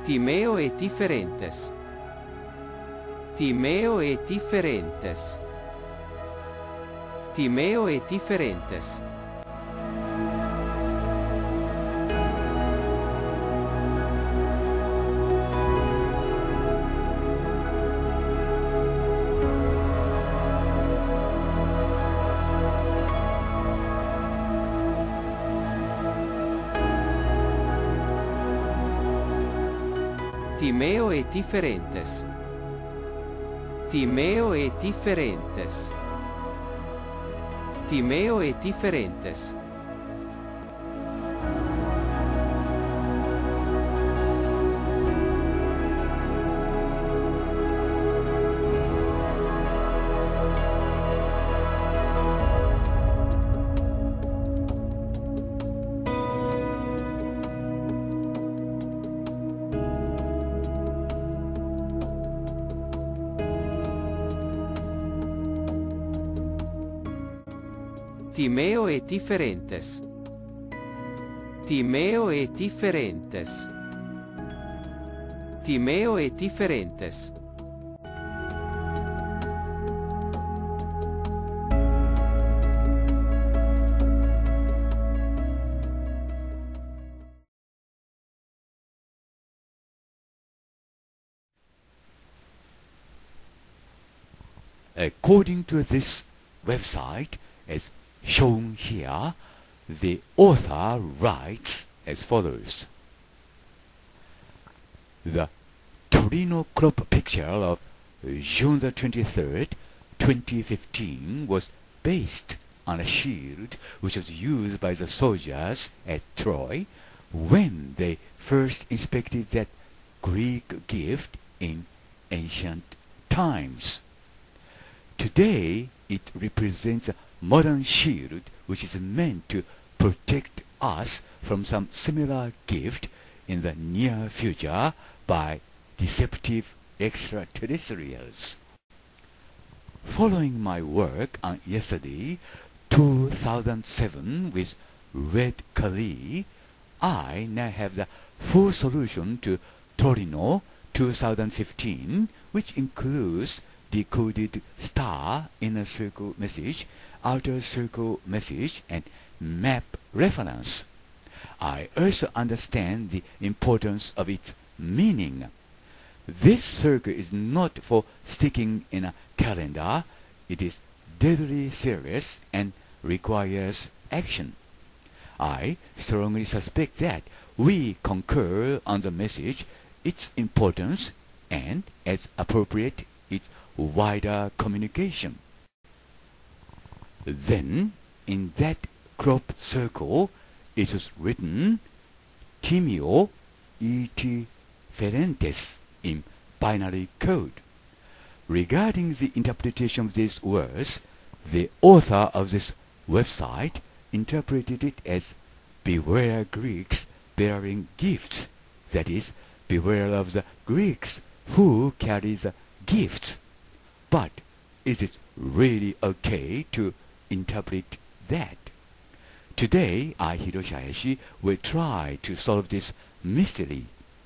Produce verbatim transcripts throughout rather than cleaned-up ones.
Timeo et differentes. Timeo et differentes. Timeo et differentes. Timeo et differentes. Timeo et differentes. Timeo et differentes. Timeo et differentes. Timeo et differentes. Timeo et differentes. According to this website, as shown here, the author writes as follows. The Torino crop picture of June the twenty-third, twenty fifteen was based on a shield which was used by the soldiers at Troy when they first inspected that Greek gift in ancient times. Today it represents a modern shield which is meant to protect us from some similar gift in the near future by deceptive extraterrestrials. Following my work on yesterday, two thousand seven, with Red Kali, I now have the full solution to Torino two thousand fifteen, which includes decoded star inner circle message, outer circle message, and map reference. I also understand the importance of its meaning. This circle is not for sticking in a calendar. It is deadly serious and requires action. I strongly suspect that we concur on the message, its importance, and, as appropriate, its wider communication. Then, in that crop circle, it is written Timeo et differentes in binary code. Regarding the interpretation of these words, the author of this website interpreted it as beware Greeks bearing gifts, that is, beware of the Greeks who carry the gifts. But is it really okay to interpret that? Today, I, Hiroshi Hayashi, will try to solve this mystery.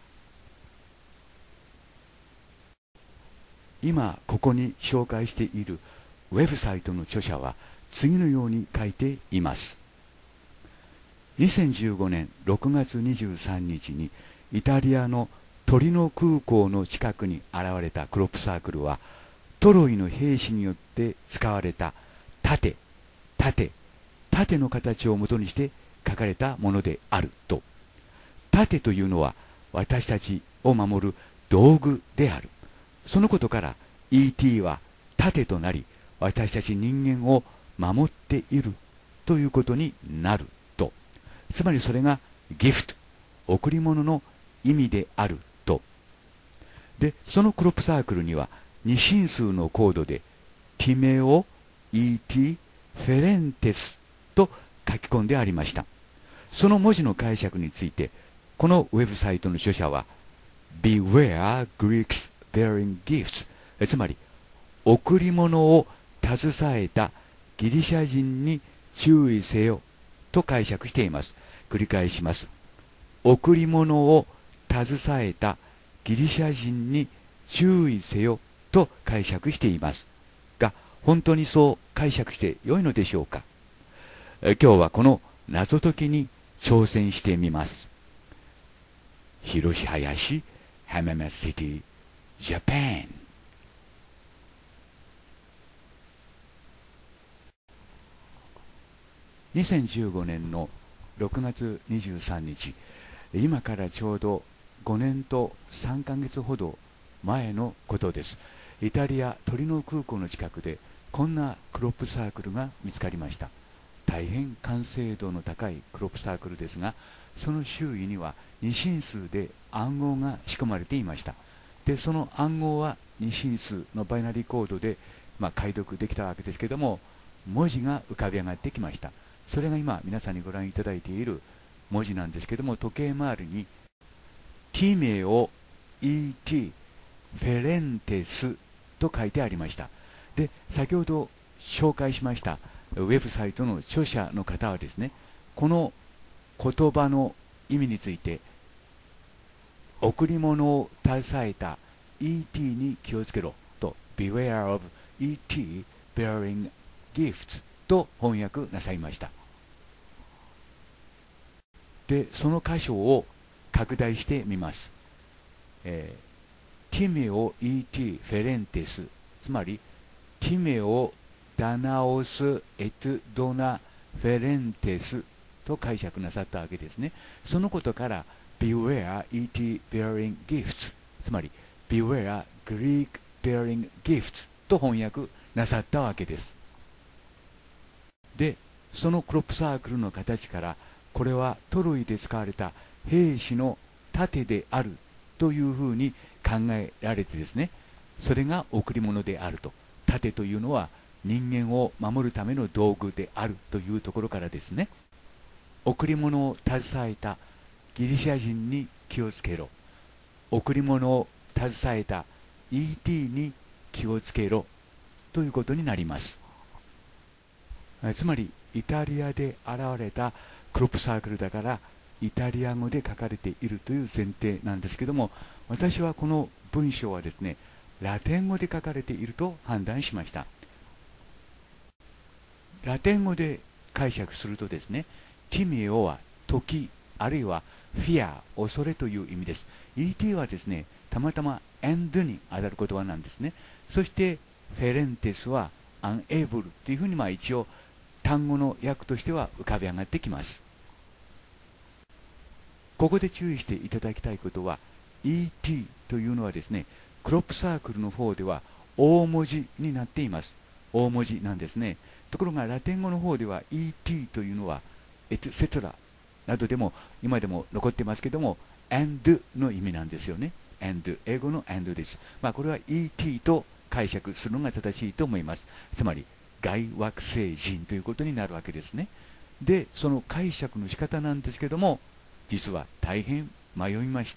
今ここに紹介しているウェブサイトの著者は次のように書いています。にせんじゅうごねんろくがつにじゅうさんにちにイタリアのトリノ空港の近くに現れたクロップサークルはトロイの兵士によって使われた盾、盾、盾の形をもとにして書かれたものであると。盾というのは私たちを守る道具である。そのことから イーティー は盾となり私たち人間を守っているということになると。つまりそれがギフト、贈り物の意味であると。で、そのクロップサークルには二進数のコードでティメオ・イーティ・フェレンテスと書き込んでありました。その文字の解釈についてこのウェブサイトの著者は Beware Greeks bearing gifts、 つまり贈り物を携えたギリシャ人に注意せよと解釈しています。繰り返します。贈り物を携えたギリシャ人に注意せよと解釈していますが、本当にそう解釈してよいのでしょうか。え今日はこの謎解きに挑戦してみます。広林浜松シティジャパン。にせんじゅうごねんのろくがつにじゅうさんにち、今からちょうどごねんとさんかげつほど前のことです。イタリアトリノ空港の近くでこんなクロップサークルが見つかりました。大変完成度の高いクロップサークルですが、その周囲には二進数で暗号が仕込まれていました。でその暗号は二進数のバイナリーコードで、まあ、解読できたわけですけども、文字が浮かび上がってきました。それが今皆さんにご覧いただいている文字なんですけども、時計回りにティメオ イーティー フェレンテスと書いてありました。で先ほど紹介しましたウェブサイトの著者の方はですね、この言葉の意味について、贈り物を携えた イーティー に気をつけろと Beware of イーティー bearing gifts と翻訳なさいました。でその箇所を拡大してみます。えー、ティメオ イーティー フェレンテス、つまりティメオダナオスエトドナフェレンテスと解釈なさったわけですね。そのことから Beware イーティー bearing gifts、 つまり Beware Greek bearing gifts と翻訳なさったわけです。でそのクロップサークルの形から、これはトロイで使われた兵士の盾であるというふうに考えられてですね、それが贈り物であると。盾というのは人間を守るための道具であるというところからですね、贈り物を携えたギリシャ人に気をつけろ、贈り物を携えた イーティー に気をつけろということになります。つまりイタリアで現れたクロップサークルだからイタリア語で書かれているという前提なんですけども、私はこの文章はですね、ラテン語で書かれていると判断しました。ラテン語で解釈するとですね、ティミオは時、あるいはフィア、恐れという意味です。 イーティー はですね、たまたま and に当たる言葉なんですね。そしてフェレンテスは unable というふうに、まあ一応単語の訳としては浮かび上がってきます。ここで注意していただきたいことは、 イーティー というのはですね、クロップサークルの方では大文字になっています。大文字なんですね。ところがラテン語の方では イーティー というのはエトセトラなどでも今でも残ってますけども and の意味なんですよね。and、 英語の and です。まあこれは イーティー と解釈するのが正しいと思います。つまり外惑星人ということになるわけですね。でその解釈の仕方なんですけども、実は大変迷いました。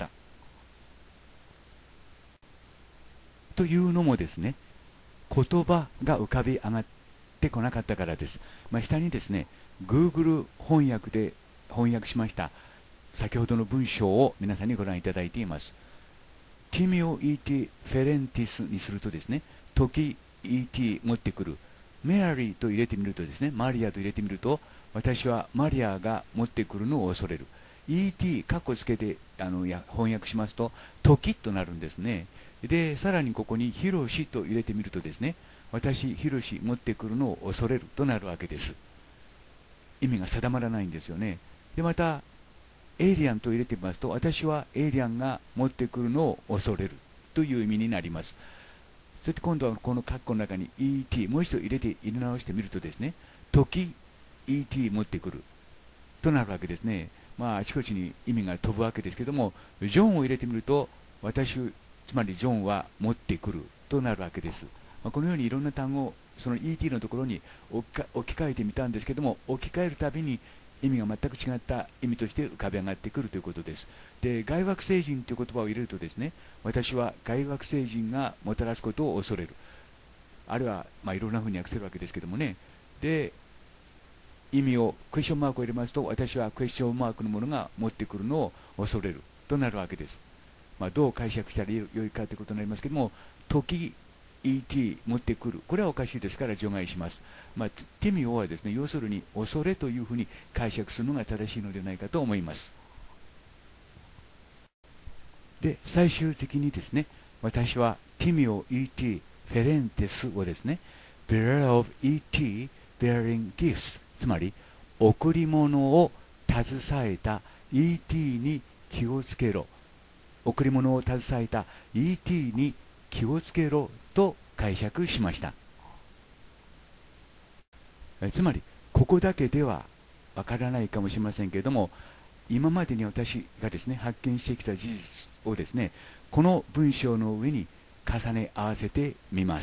というのもですね、言葉が浮かび上がってこなかったからです。まあ、下にですね Google 翻訳で翻訳しました先ほどの文章を皆さんにご覧いただいています。ティミオ イーティー フェレンティスにするとですね、時 イーティー 持ってくる、メアリーと入れてみるとですね、マリアと入れてみると、私はマリアが持ってくるのを恐れる。 イーティー カッコつけてあのや翻訳しますと時となるんですね。でさらにここにヒロシと入れてみるとですね、私ヒロシ持ってくるのを恐れるとなるわけです。意味が定まらないんですよね。でまたエイリアンと入れてみますと、私はエイリアンが持ってくるのを恐れるという意味になります。そして今度はこの括弧の中に イーティー もう一度入れて入れ直してみるとですね、時 イーティー 持ってくるとなるわけですね。まああちこちに意味が飛ぶわけですけども、ジョンを入れてみると私、つまりジョンは持ってくるとなるわけです。まあ、このようにいろんな単語をその イーティー のところに置き換えてみたんですけども、置き換えるたびに意味が全く違った意味として浮かび上がってくるということです。で外惑星人という言葉を入れるとですね、私は外惑星人がもたらすことを恐れる、あるいはまあいろんなふうに訳せるわけですけどもね。で意味をクエスチョンマークを入れますと、私はクエスチョンマークのものが持ってくるのを恐れるとなるわけです。 まあ、どう解釈したらよいかということになりますけども、時 イーティー 持ってくる、これはおかしいですから除外します。まあ、ティミオはですね、要するに恐れというふうに解釈するのが正しいのではないかと思います。で、最終的にですね、私はティミオ イーティー フェレンテスをですね、bearer of イーティー bearing gifts、つまり贈り物を携えた イーティー に気をつけろ、贈り物を携えた イーティー に気をつけろと解釈しました。えつまりここだけではわからないかもしれませんけれども、今までに私がですね発見してきた事実をですね、この文章の上に重ね合わせてみます。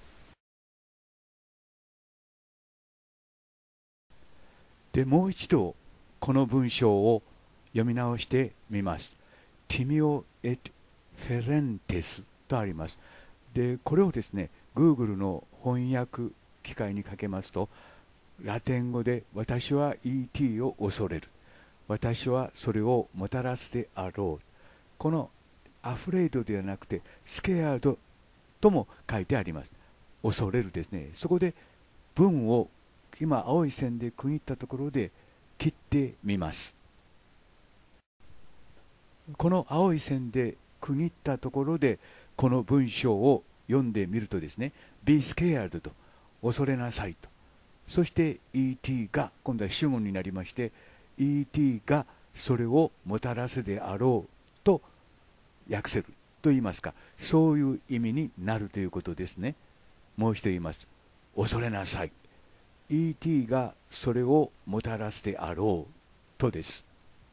で、もう一度この文章を読み直してみます。ティミオ・エト・フェレンテスとあります。で、これをですね Google の翻訳機械にかけますと、ラテン語で私は イーティー を恐れる、私はそれをもたらすであろう、このアフレイドではなくてスケアードとも書いてあります。恐れるですね。そこで文を今青い線で区切ったところで切ってみます。この青い線で区切ったところでこの文章を読んでみるとですね、 Be scared と、恐れなさいと、そして イーティー が今度は主語になりまして、 イーティー がそれをもたらすであろうと訳せると言いますか、そういう意味になるということですね。もう一度言います。恐れなさい、 イーティー がそれをもたらすであろうとです。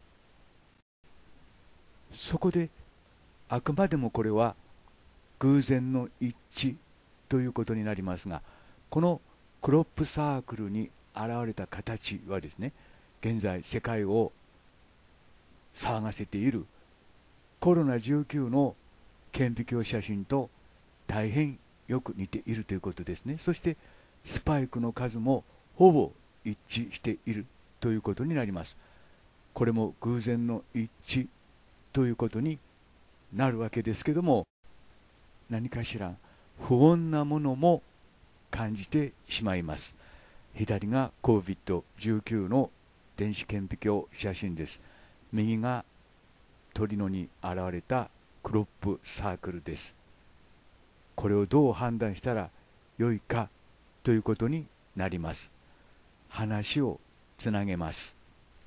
そこであくまでもこれは偶然の一致ということになりますが、このクロップサークルに現れた形はですね、現在世界を騒がせているコロナじゅうきゅうの顕微鏡写真と大変よく似ているということですね。そしてスパイクの数もほぼ一致しているということになります。これも偶然の一致ということになるわけですけども、何かしら不穏なものも感じてしまいます。左が コービッドじゅうきゅう の電子顕微鏡写真です。右がトリノに現れたクロップサークルです。これをどう判断したらよいかということになります。話をつなげます。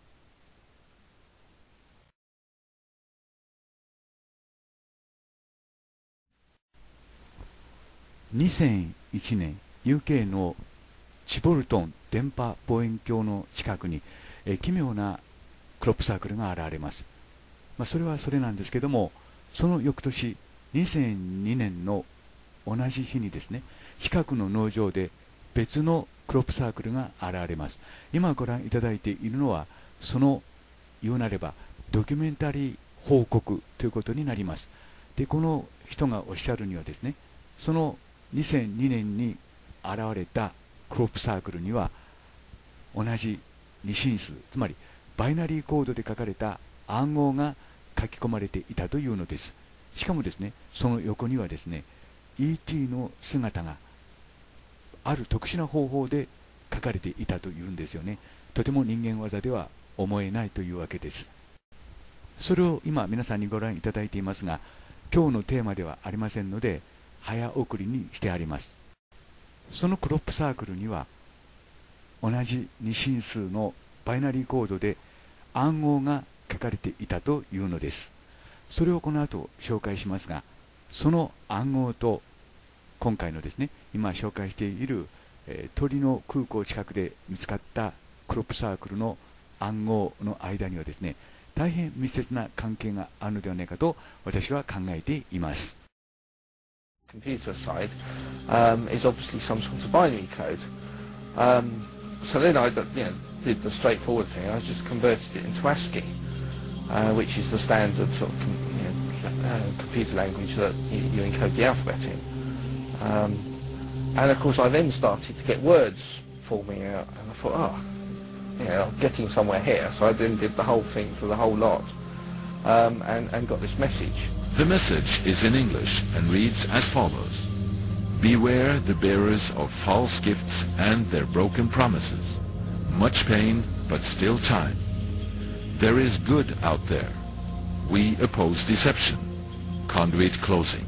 にせんいちねん ユーケー のチボルトン電波望遠鏡の近くにえ奇妙なクロップサークルが現れます。まあ、それはそれなんですけども、その翌年にせんにねんの同じ日にですね、近くの農場で別のクロップサークルが現れます。今ご覧いただいているのはその言うなればドキュメンタリー報告ということになります。で、この人がおっしゃるにはですね、そのにせんにねんに現れたクロップサークルには同じ二進数、つまりバイナリーコードで書かれた暗号が書き込まれていたというのです。しかもですね、その横にはですね イーティー の姿がある特殊な方法で書かれていたというんですよね。とても人間技では思えないというわけです。それを今皆さんにご覧いただいていますが、今日のテーマではありませんので早送りにしてあります。そのクロップサークルには同じ二進数のバイナリーコードで暗号が書かれていたというのです。それをこの後紹介しますが、その暗号と今回のですね、今紹介している、えー、鳥の空港近くで見つかったクロップサークルの暗号の間にはですね、大変密接な関係があるのではないかと私は考えています。 Computer side um, is obviously some sort of binary code. Um, so then I, you know, did the straightforward thing. I just converted it into ASCII, uh, which is the standard sort of com you know, uh, computer language that you, you encode the alphabet in. Um, and of course, I then started to get words forming out, and I thought, oh, you know, I'm getting somewhere here. So I then did the whole thing for the whole lot, um, and, and got this message The message is in English and reads as follows. Beware the bearers of false gifts and their broken promises. Much pain, but still time. There is good out there. We oppose deception. Conduit closing.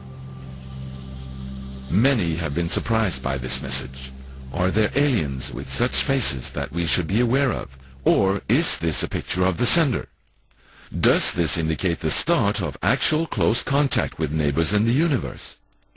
Many have been surprised by this message. Are there aliens with such faces that we should be aware of? Or is this a picture of the sender? Does this indicate the start of actual close contact with neighbors in the universe?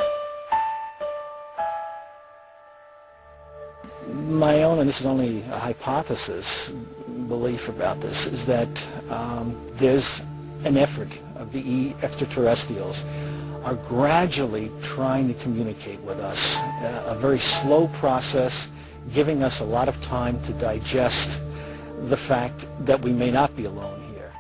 My own, and this is only a hypothesis, belief about this, is that um, there's an effort of the extraterrestrials are gradually trying to communicate with us. Uh, a very slow process, giving us a lot of time to digest the fact that we may not be alone here.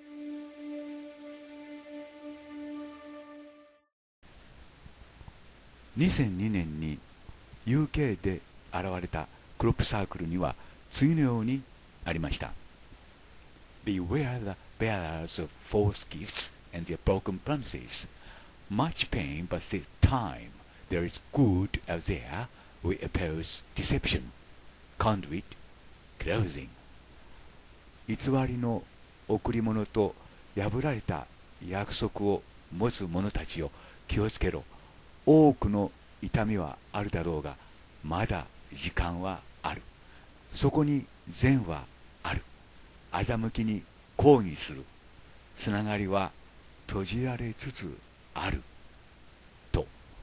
にせんにねんに ユーケー で現れたクロップサークルには次のようにありました。Beware the bearers of false gifts and their broken promises. Much pain, but still time. There is good out there. We oppose deception. Conduit closing. 偽りの贈り物と破られた約束を持つ者たちを気をつけろ。多くの痛みはあるだろうが、まだ時間はある。そこに善はある。欺きに抗議する。つながりは閉じられつつある。と。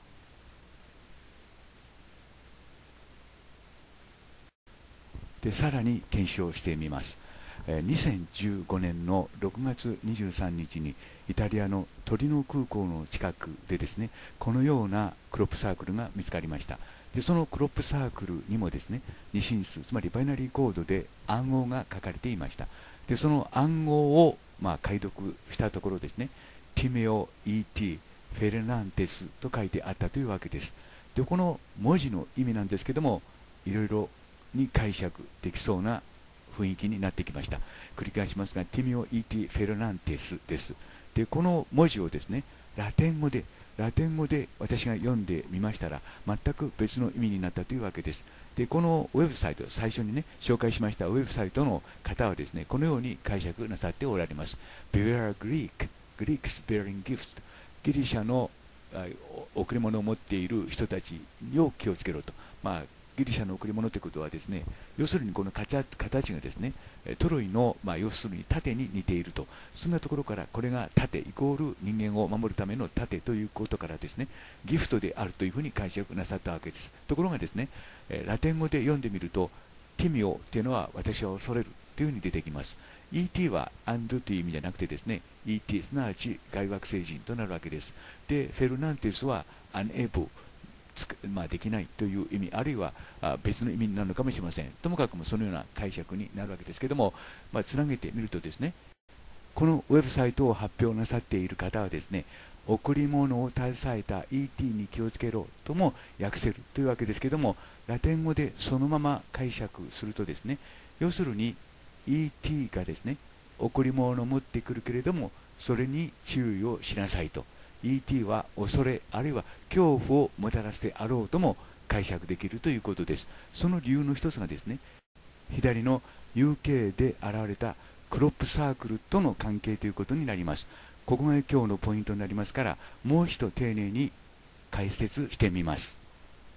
で、さらに検証してみます。にせんじゅうごねんのろくがつにじゅうさんにちにイタリアのトリノ空港の近くでですね、このようなクロップサークルが見つかりました。で、そのクロップサークルにもですね、二進数、つまりバイナリーコードで暗号が書かれていました。で、その暗号を、まあ、解読したところですね、ティメオ イーティー フェルナンテスと書いてあったというわけです。で、この文字の意味なんですけども、いろいろに解釈できそうな雰囲気になってきました。繰り返しますが、ティミオ・イーティ・フェルナンテスです。で、この文字をですね、ラテン語で、ラテン語で私が読んでみましたら、全く別の意味になったというわけです。で、このウェブサイト、最初にね、紹介しましたウェブサイトの方はですね、このように解釈なさっておられます。Beware Greek, Greeks bearing gift. ギリシャの贈り物を持っている人たちを気をつけろと。まあギリシャの贈り物ということはですね、要するにこの形がですね、トロイの、まあ、要するに盾に似ていると。そんなところから、これが盾イコール人間を守るための盾ということからですね、ギフトであるというふうに解釈なさったわけです。ところがですね、ラテン語で読んでみると、ティミオというのは私は恐れるというふうに出てきます。イーティー は and という意味じゃなくてですね、イーティー すなわち外惑星人となるわけです。で、フェルナンテスは unable、まあ、できないという意味、あるいはあ別の意味になるのかもしれません。ともかくもそのような解釈になるわけですけども、まあ、つなげてみるとですね、このウェブサイトを発表なさっている方はですね、贈り物を携えた イーティー に気をつけろとも訳せるというわけですけども、ラテン語でそのまま解釈するとですね、要するに イーティー がですね、贈り物を持ってくるけれども、それに注意をしなさいと。イーティー は恐れあるいは恐怖をもたらすであろうとも解釈できるということです。その理由の一つがですね、左の ユーケー で現れたクロップサークルとの関係ということになります。ここが今日のポイントになりますから、もう一度丁寧に解説してみます。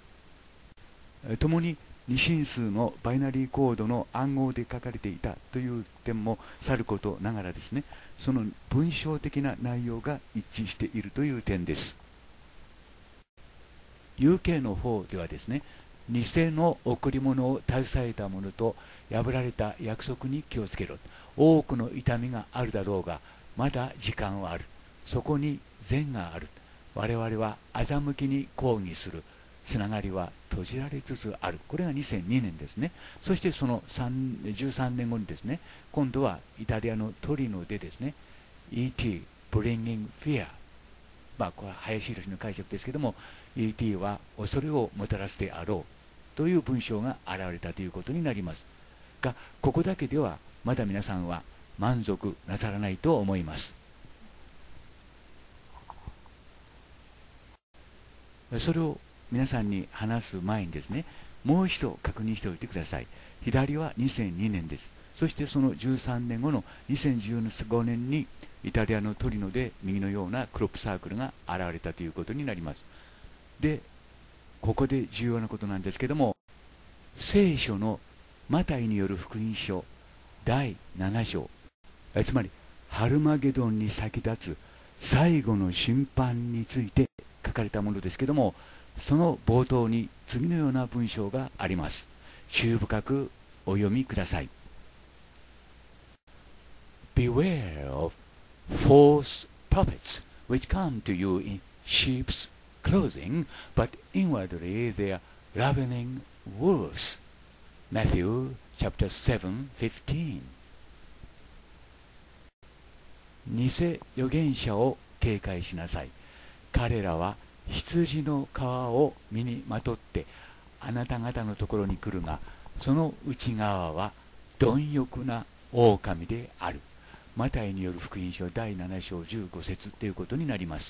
共に二進数のバイナリーコードの暗号で書かれていたという点もさることながらですね、その文章的な内容が一致しているという点です。ユーケー の方ではですね、偽の贈り物を携えたものと破られた約束に気をつけろ。多くの痛みがあるだろうが、まだ時間はある。そこに善がある。我々は欺きに抗議する。つながりは閉じられつつある。これがにせんにねんですね。そしてそのじゅうさんねんごにですね、今度はイタリアのトリノでですね、イーティー bringing fear。まあこれは林博の解釈ですけども、イーティー は恐れをもたらすであろうという文章が現れたということになります。が、ここだけではまだ皆さんは満足なさらないと思います。 それを皆さんに話す前にですね、もう一度確認しておいてください。左はにせんにねんです。そしてそのじゅうさんねんごのにせんじゅうごねんにイタリアのトリノで右のようなクロップサークルが現れたということになります。で、ここで重要なことなんですけども、聖書のマタイによる福音書だいなな章、つまりハルマゲドンに先立つ最後の審判について書かれたものですけども、その冒頭に次のような文章があります。注意深くお読みください。Beware of false prophets which come to you in sheep's clothing, but inwardly they are ravening wolves. Matthew chapter seven fifteen。 偽預言者を警戒しなさい。彼らは羊の皮を身にまとってあなた方のところに来るが、その内側は貪欲な狼である。マタイによる福音書だいなな章じゅうご節ということになります。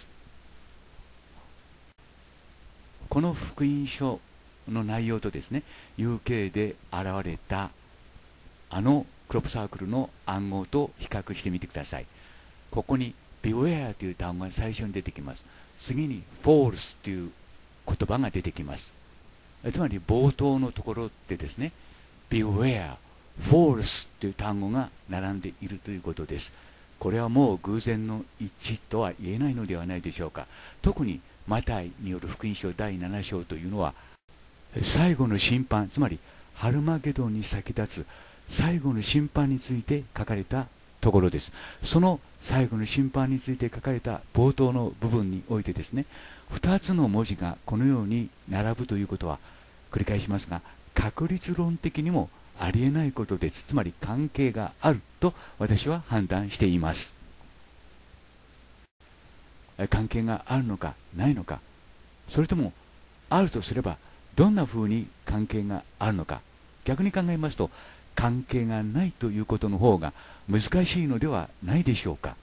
この福音書の内容とですね、 ユーケー で現れたあのクロップサークルの暗号と比較してみてください。ここに Beware という単語が最初に出てきます。次に False という言葉が出てきます。つまり冒頭のところでですね、 Beware、False という単語が並んでいるということです。これはもう偶然の一致とは言えないのではないでしょうか。特にマタイによる福音書だいなな章というのは、最後の審判、つまりハルマゲドンに先立つ最後の審判について書かれたところです。その最後の審判について書かれた冒頭の部分においてですね、ふたつの文字がこのように並ぶということは、繰り返しますが、確率論的にもありえないことです。つまり関係があると私は判断しています。関係があるのかないのか、それともあるとすればどんなふうに関係があるのか、逆に考えますと関係がないということの方が難しいのではないでしょうか。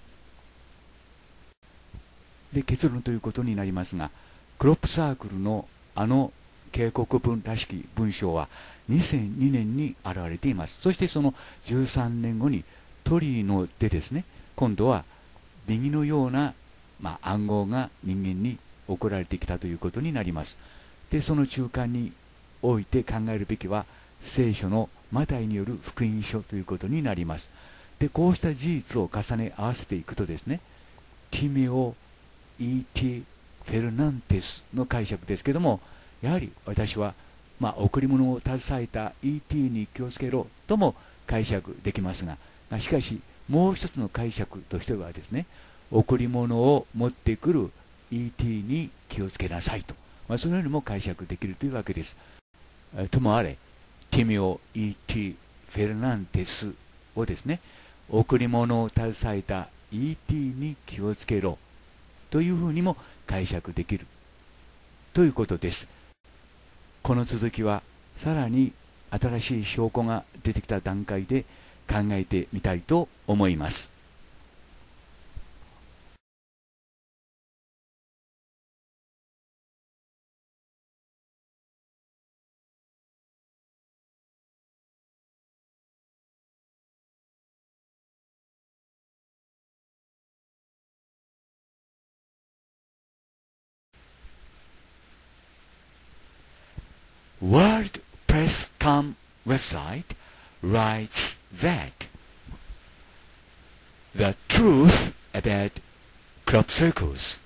で、結論ということになりますが、クロップサークルのあの警告文らしき文章はにせんにねんに現れています。そしてそのじゅうさんねんごにトリノでですね、今度は右のような、まあ、暗号が人間に送られてきたということになります。で、その中間において考えるべきは聖書のマタイによる福音書ということになります。で、こうした事実を重ね合わせていくとですね、ティメオ・イーティ・フェルナンテスの解釈ですけども、やはり私は、まあ、贈り物を携えた イーティー に気をつけろとも解釈できますが、しかしもう一つの解釈としてはですね、贈り物を持ってくる イーティー に気をつけなさいと、まあ、そのようにも解釈できるというわけです。ともあれ、ティメオ・イーティ・フェルナンテスをですね、贈り物を携えた イーティー に気をつけろというふうにも解釈できるということです。この続きはさらに新しい証拠が出てきた段階で考えてみたいと思います。World Press Com website writes that the truth about crop circles.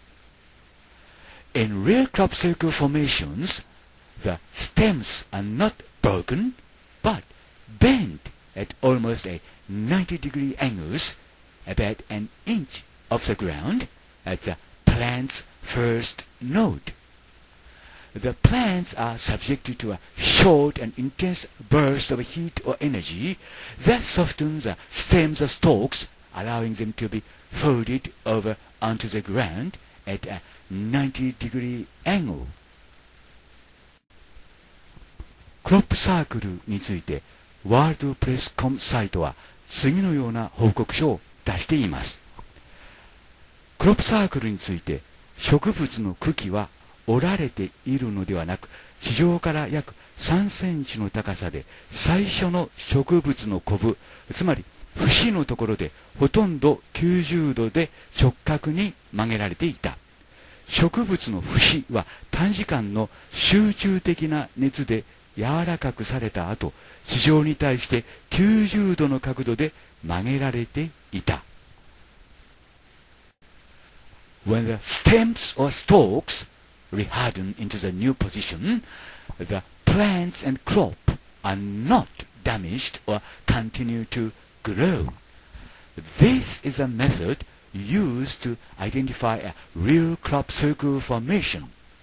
In real crop circle formations, the stems are not broken but bent at almost a ninety degree angles about an inch off the ground at the plant's first node. The plants are subjected to a short and intense burst of heat or energy that softens the stems or stalks, allowing them to be folded over onto the ground at a ninety degree angle. クロップサークルについてワールドプレスコムサイトは次のような報告書を出しています。クロップサークルについて植物の茎は折られているのではなく、地上から約さんセンチの高さで最初の植物のコブ、つまり節のところでほとんどきゅうじゅうどで直角に曲げられていた。植物の節は短時間の集中的な熱で柔らかくされた後、地上に対してきゅうじゅうどの角度で曲げられていた。When the stems or stalks reharden into the new position, the plants and crop are not damaged or continue to grow. This is a method used to identify a real crop circle formation.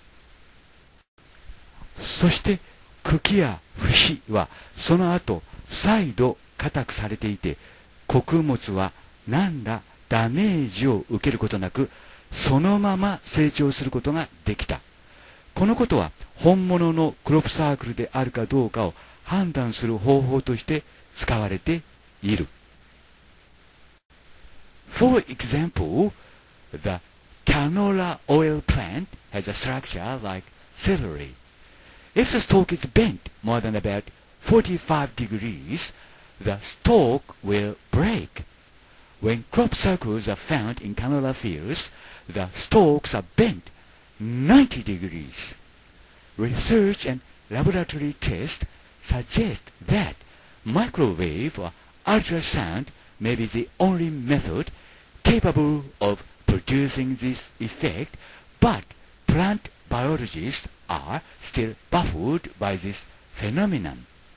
そして茎や節はその後再度硬くされていて、穀物は何らダメージを受けることなくそのまま成長することができた。このことは本物のクロップサークルであるかどうかを判断する方法として使われている。For example, the canola oil plant has a structure like celery. If the stalk is bent more than about forty-five degrees, the stalk will break. When crop circles are found in canola fields, the stalks are bent ninety degrees. Research and laboratory tests suggest that microwave or ultrasound may be the only method capable of producing this effect, but plant biologists are still baffled by this phenomenon.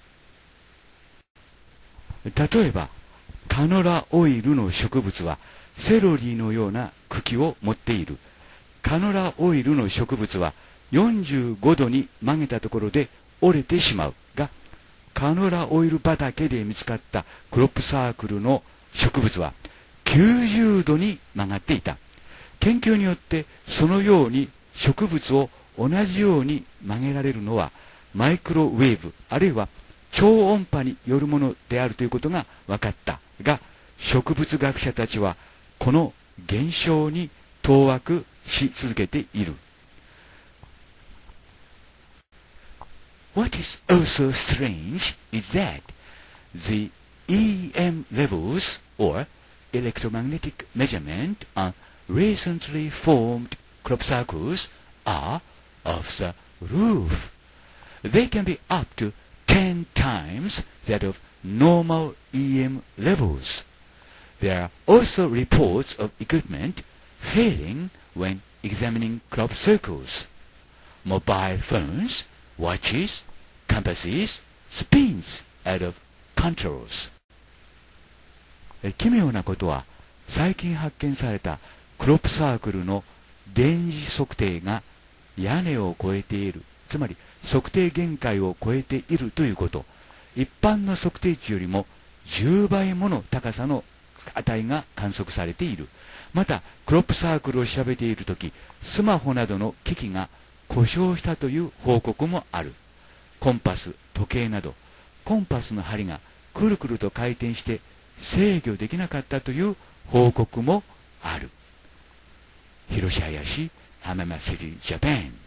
例えば、カノラオイルの植物はセロリのような茎を持っている。カノラオイルの植物はよんじゅうごどに曲げたところで折れてしまうが、カノラオイル畑で見つかったクロップサークルの植物はきゅうじゅうどに曲がっていた。研究によってそのように植物を同じように曲げられるのはマイクロウェーブあるいは超音波によるものであるということが分かったが、植物学者たちはこの現象に当惑し続けている。What is also strange is that the E M levels or electromagnetic measurement on recently formed crop circles are off the roof. They can be up to ten times that of normal E M levels. There are also reports of equipment failing when examining crop circles. Mobile phones, watches, compasses, spins out of controls. 奇妙なことは、最近発見されたクロップサークルの電磁測定が屋根を越えている、つまり測定限界を超えているということ。一般の測定値よりもじゅうばいもの高さの値が観測されている。またクロップサークルを調べているとき、スマホなどの機器が故障したという報告もある。コンパス、時計などコンパスの針がくるくると回転して制御できなかったという報告もある。広島市浜松シティジャパン。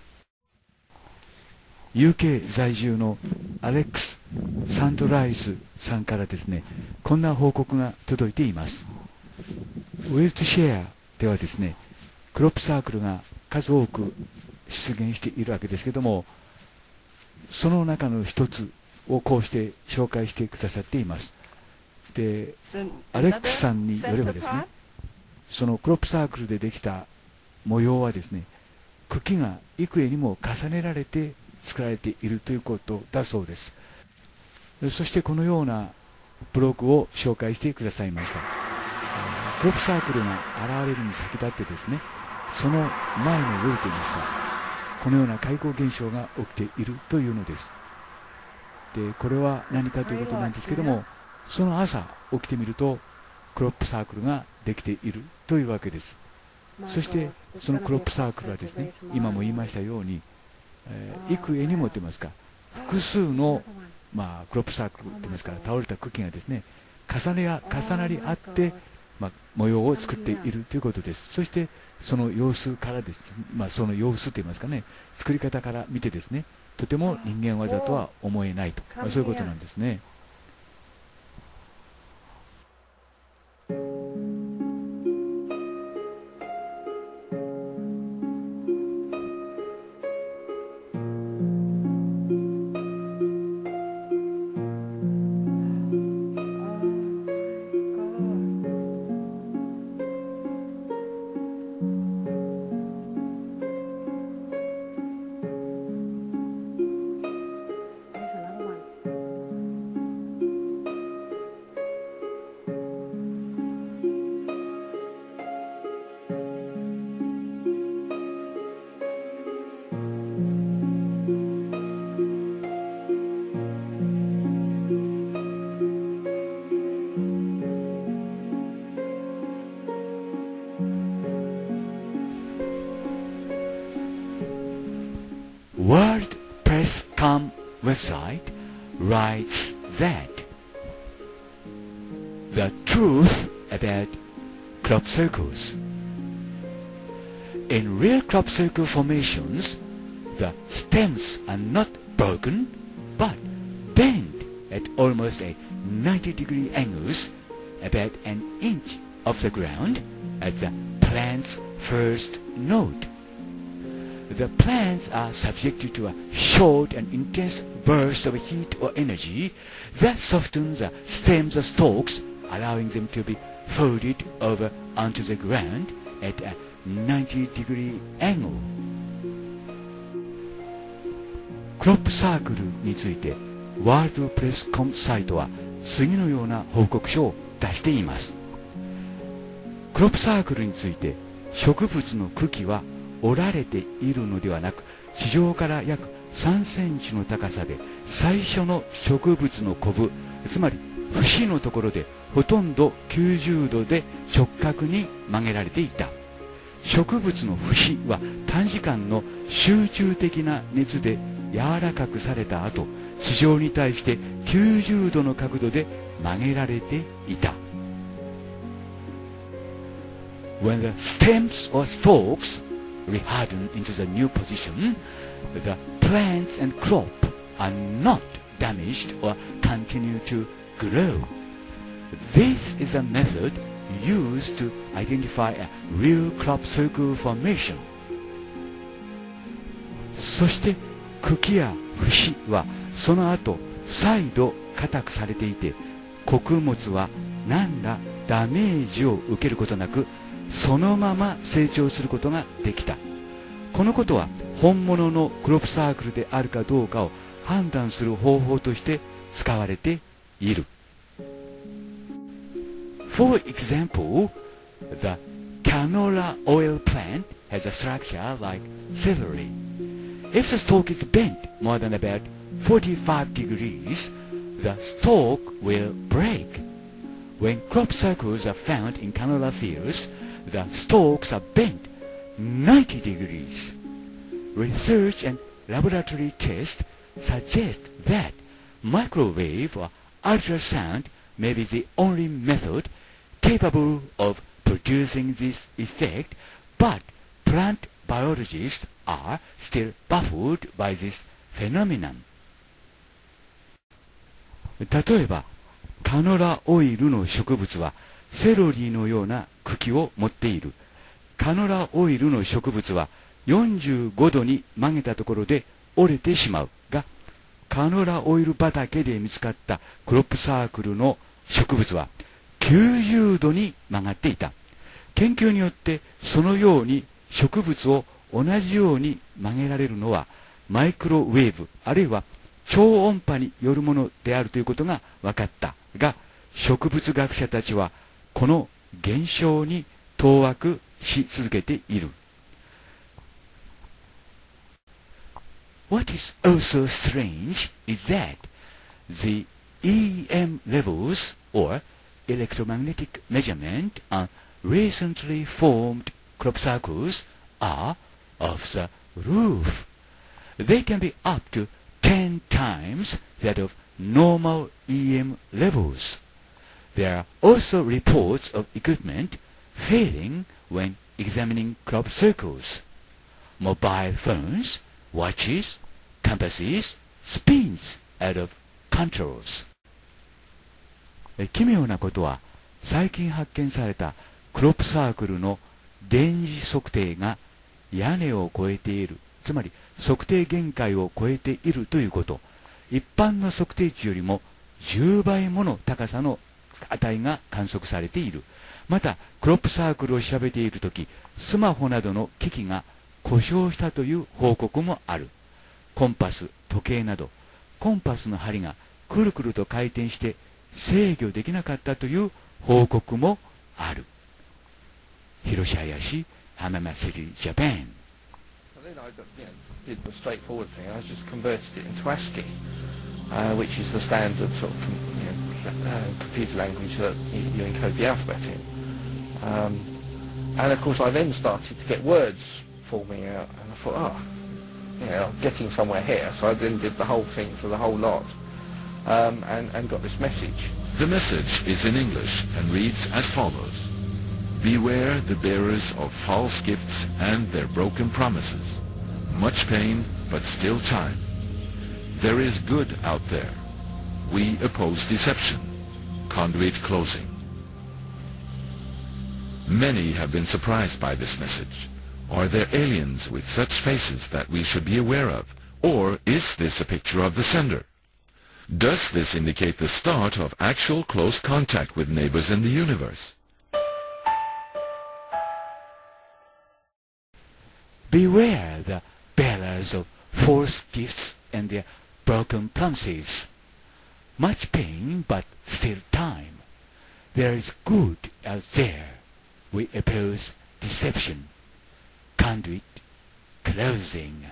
ユーケー 在住のアレックス・サンドライスさんからですね、こんな報告が届いています。ウィルツシェアではですね、クロップサークルが数多く出現しているわけですけども、その中の一つをこうして紹介してくださっています。で、アレックスさんによればですね、そのクロップサークルでできた模様はですね、茎が幾重にも重ねられて作られているということだそうです。そしてこのようなブログを紹介してくださいました。クロップサークルが現れるに先立ってですね、その前の夜といいますか、このような怪光現象が起きているというのです。で、これは何かということなんですけども、その朝起きてみるとクロップサークルができているというわけです。そしてそのクロップサークルはですね、今も言いましたように、えー、幾重にもといいますか、複数の、まあ、クロップサークルといいますから倒れた茎がですね、重ねや重なり合ってまあ、模様を作っているということです。そしてその様子からです、まあ、その様子といいますかね、作り方から見てですね、とても人間技とは思えないと、まあ、そういうことなんですね。World Press Com website writes that the truth about crop circles. In real crop circle formations, the stems are not broken but bend at almost a ninety degree angles about an inch off the ground at the plant's first node. The plants are subjected to a short and intense burst of heat or energy that softens the stems or stalks, allowing them to be folded over onto the ground at a ninety degree angle. クロップサークルについてワールドプレスコムサイトは次のような報告書を出しています。クロップサークルについて、植物の茎は折られているのではなく、地上から約さんセンチの高さで最初の植物のコブ、つまり節のところでほとんどきゅうじゅうどで直角に曲げられていた。植物の節は短時間の集中的な熱で柔らかくされた後、地上に対してきゅうじゅうどの角度で曲げられていた。When the stems or stalks reharden into the new position, the plants and crop are not damaged or continue to grow. This is a method used to identify a real crop circle formation. そして茎や節はその後再度硬くされていて、穀物は何らダメージを受けることなくそのまま成長することができた。このことは本物のクロップサークルであるかどうかを判断する方法として使われている。For example, the canola oil plant has a structure like celery. If the stalk is bent more than about forty-five degrees, the stalk will break. When crop circles are found in canola fields, the stalks are bent ninety degrees. Research and laboratory tests suggest that microwave or ultrasound may be the only method capable of producing this effect, but plant biologists are still baffled by this phenomenon. 例えば、カノラオイルの植物はセロリのような茎を持っている。カノラオイルの植物はよんじゅうごどに曲げたところで折れてしまうが、カノラオイル畑で見つかったクロップサークルの植物はきゅうじゅうどに曲がっていた。研究によってそのように植物を同じように曲げられるのはマイクロウェーブあるいは超音波によるものであるということが分かったが、植物学者たちはこの現象に当惑し続けている。What is also strange is that the E M levels or electromagnetic measurement on recently formed crop circles are off the roof. They can be up to ten times that of normal E M levels. There are also reports of equipment failing when examining crop circles. Mobile phones, watches, compasses, spins out of controls. え奇妙なことは、最近発見されたクロップサークルの電磁測定が屋根を越えている、つまり測定限界を超えているということ。一般の測定値よりもじゅうばいもの高さの値が観測されている。また、クロップサークルを調べているとき、スマホなどの機器が故障したという報告もある。コンパス、時計など、コンパスの針がくるくると回転して制御できなかったという報告もある。広島市浜松市ジャパン。 So then I you know, did the straightforward thing. I just converted it into ASCII, uh, which is the standard sort of com you know, uh, computer language that you, you encode the alphabet in. Um, and of course I then started to get words forming out, and I thought, oh, you know, I'm getting somewhere here. So I then did the whole thing for the whole lot, um, and, and got this message. The message is in English and reads as follows. Beware the bearers of false gifts and their broken promises. Much pain, but still time. There is good out there. We oppose deception. Conduit closing. Many have been surprised by this message. Are there aliens with such faces that we should be aware of? Or is this a picture of the sender? Does this indicate the start of actual close contact with neighbors in the universe? Beware the bearers of false gifts and their broken promises. Much pain, but still time. There is good out there. We oppose deception. Conduit closing.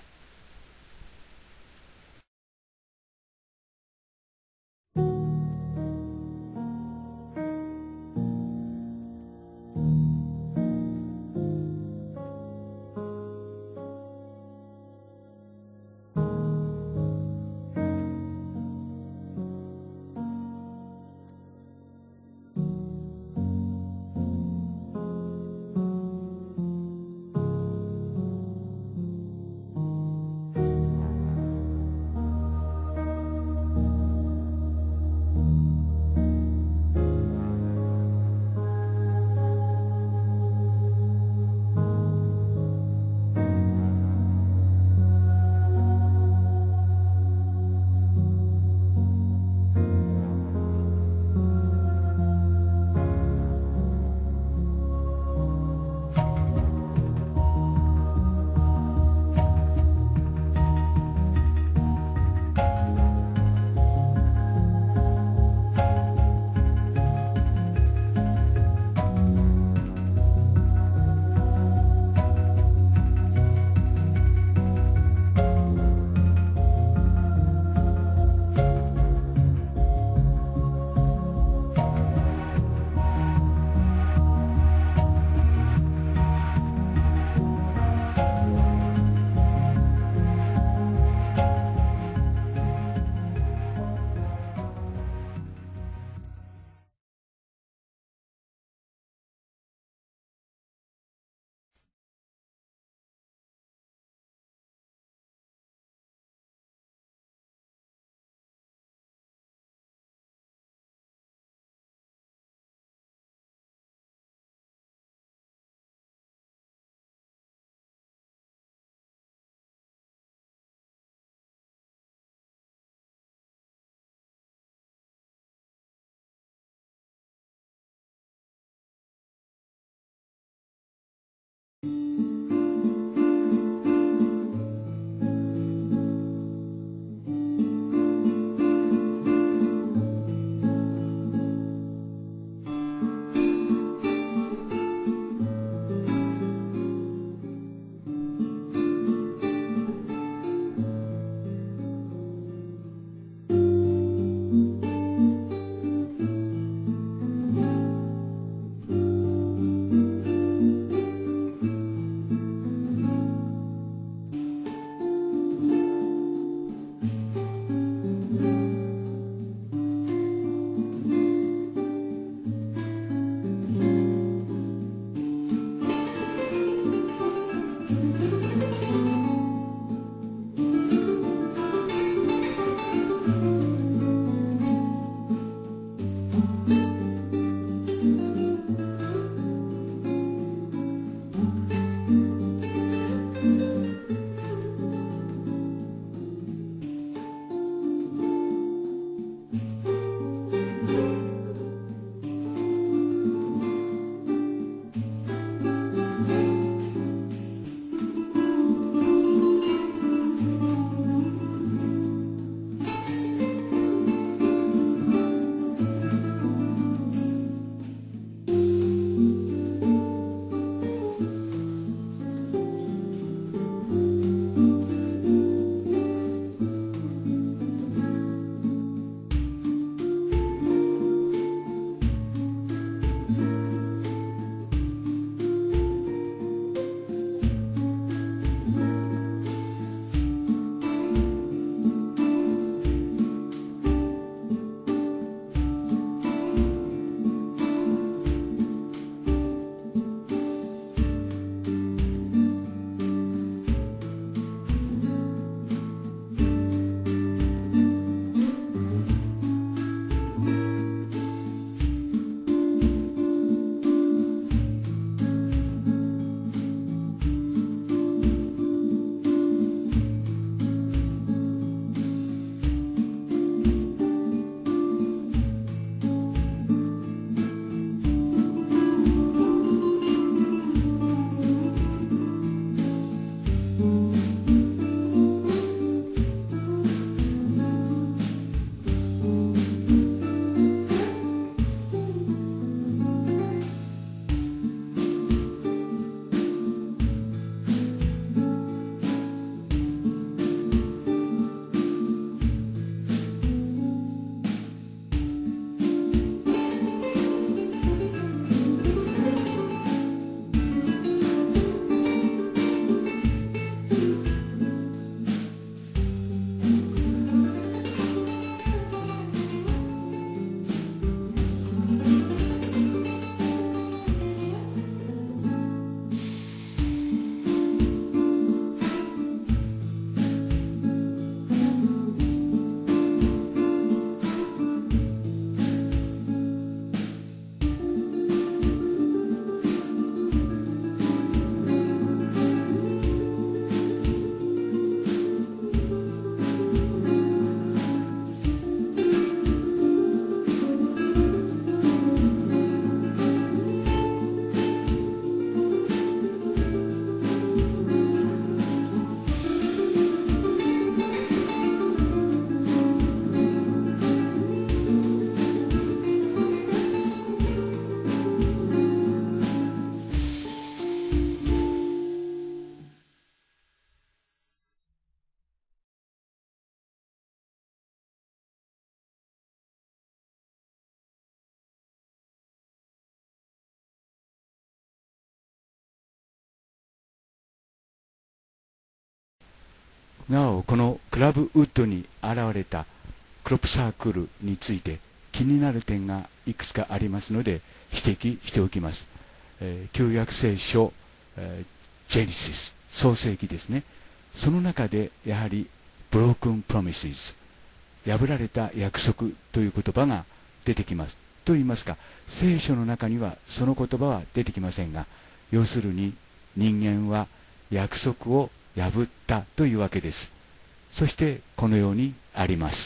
なおこのクラブウッドに現れたクロップサークルについて気になる点がいくつかありますので指摘しておきます。えー、旧約聖書、えー、ジェネシス創世記ですね。その中でやはりブロークンプロミシス破られた約束という言葉が出てきます。と言いますか、聖書の中にはその言葉は出てきませんが、要するに人間は約束を破ったというわけです。そしてこのようにあります。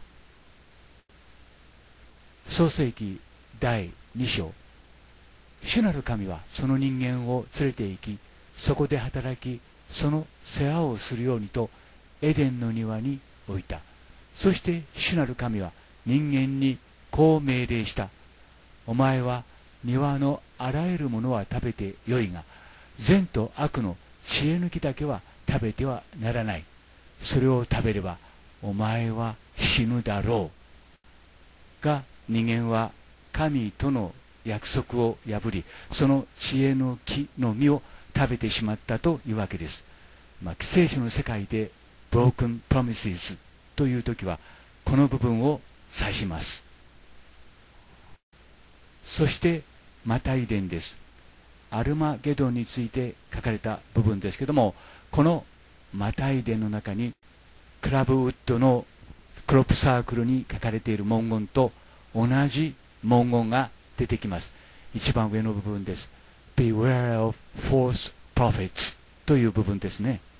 創世記だいに章、主なる神はその人間を連れて行き、そこで働き、その世話をするようにとエデンの庭に置いた。そして主なる神は人間にこう命令した。お前は庭のあらゆるものは食べてよいが、善と悪の知恵抜きだけは食べてはならない。それを食べればお前は死ぬだろう。が、人間は神との約束を破り、その知恵の木の実を食べてしまったというわけです。まあ、聖書の世界で broken promises という時はこの部分を指します。そしてマタイ伝です。アルマゲドンについて書かれた部分ですけども、このマタイ伝の中にクラブウッドのクロップサークルに書かれている文言と同じ文言が出てきます。一番上の部分です。Beware of false prophets という部分ですね。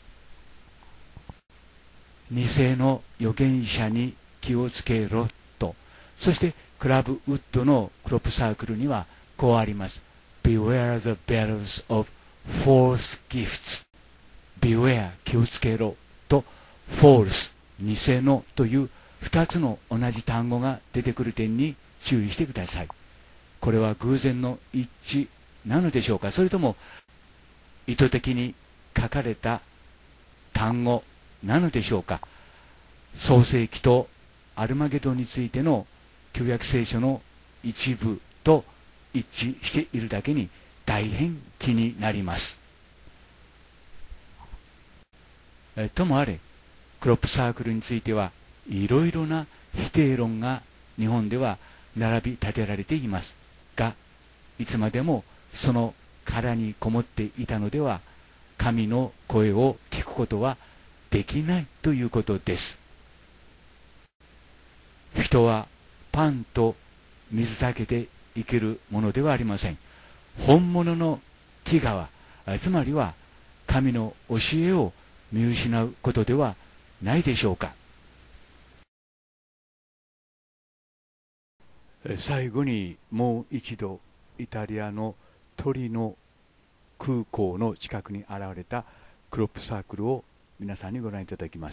偽の預言者に気をつけろと。そしてクラブウッドのクロップサークルにはこうあります。Beware the bearers of false gifts。 Beware 気をつけろと false 偽のという二つの同じ単語が出てくる点に注意してください。これは偶然の一致なのでしょうか、それとも意図的に書かれた単語なのでしょうか。創世記とアルマゲドンについての旧約聖書の一部と一致しているだけに大変気になります。えともあれ、クロップサークルについてはいろいろな否定論が日本では並び立てられていますが、いつまでもその殻にこもっていたのでは神の声を聞くことはできないということです。人はパンと水だけで生きるものではありません。本物の飢餓は、つまりは神の教えを見失うことではないでしょうか。最後にもう一度イタリアのトリノ空港の近くに現れたクロップサークルを皆さんにご覧いただきます。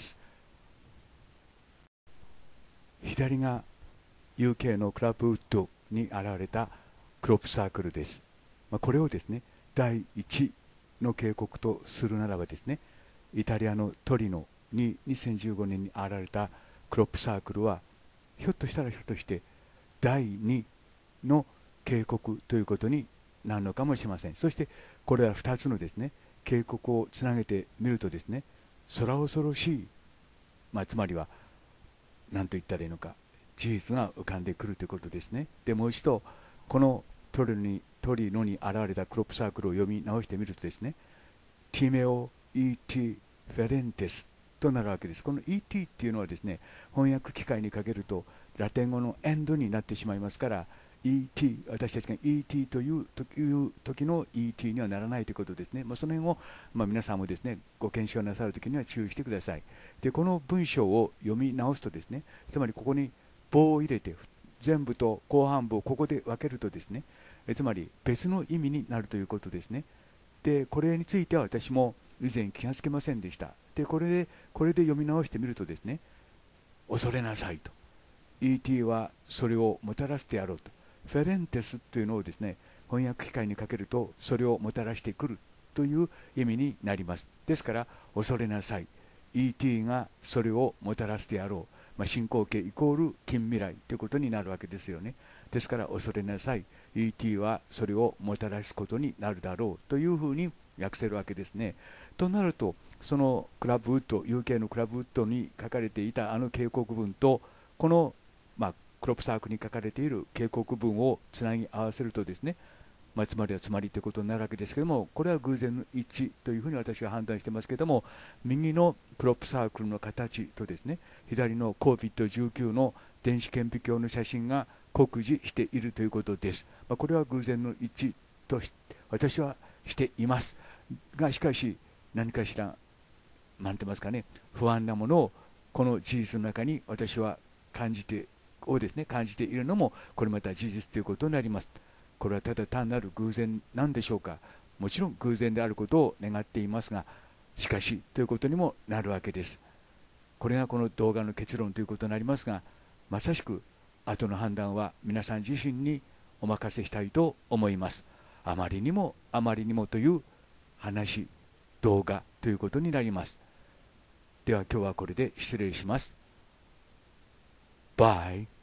左が ユーケー のクラブウッドに現れたクロップサークルです。まあ、これをですね第一の警告とするならばですね、イタリアのトリノににせんじゅうごねんに現れたクロップサークルはひょっとしたらひょっとしてだいにの警告ということになるのかもしれません。そしてこれらふたつのですね警告をつなげてみるとですね、空恐ろしい、まあ、つまりは何と言ったらいいのか事実が浮かんでくるということですね。でもう一度このトリノにトリノに現れたクロップサークルを読み直してみるとですね、ティメオ・イティ・フェレンテスとなるわけです。この イーティー っていうのはですね、翻訳機械にかけるとラテン語のエンドになってしまいますから、 イーティー 私たちが イーティー という時の イーティー にはならないということですね。まあ、その辺を、まあ、皆さんもですねご検証なさるときには注意してください。でこの文章を読み直すとですね、つまりここに棒を入れて全部と後半部をここで分けるとですね、えつまり別の意味になるということですね。でこれについては私も以前気がつけませんでした。でこれでこれで読み直してみるとですね、恐れなさいと、 イーティー はそれをもたらしてやろうと、フェレンテスというのをですね翻訳機械にかけるとそれをもたらしてくるという意味になります。ですから恐れなさい、 イーティー がそれをもたらしてやろう、まあ、進行形イコール近未来ということになるわけですよね。ですから恐れなさい、 イーティー はそれをもたらすことになるだろうというふうに訳せるわけですね。となるとそのクラブウッド ユーケー のクラブウッドに書かれていたあの警告文とこの、まあ、クロップサークルに書かれている警告文をつなぎ合わせるとですね、まあ、つまりはつまりということになるわけですけども、これは偶然の一致というふうに私は判断してますけども、右のクロップサークルの形とですね左の コービッドじゅうきゅう の電子顕微鏡の写真が酷似しているということです。まあ、これは偶然の一致とし私はしていますが、しかし何かしら何て言いますかね、不安なものをこの事実の中に私は感じてをですね感じているのもこれまた事実ということになります。これはただ単なる偶然なんでしょうか。もちろん偶然であることを願っていますが、しかしということにもなるわけです。これがこの動画の結論ということになりますが、まさしく後の判断は皆さん自身にお任せしたいと思います。あまりにもあまりにもという話動画ということになります。では今日はこれで失礼します。バイ。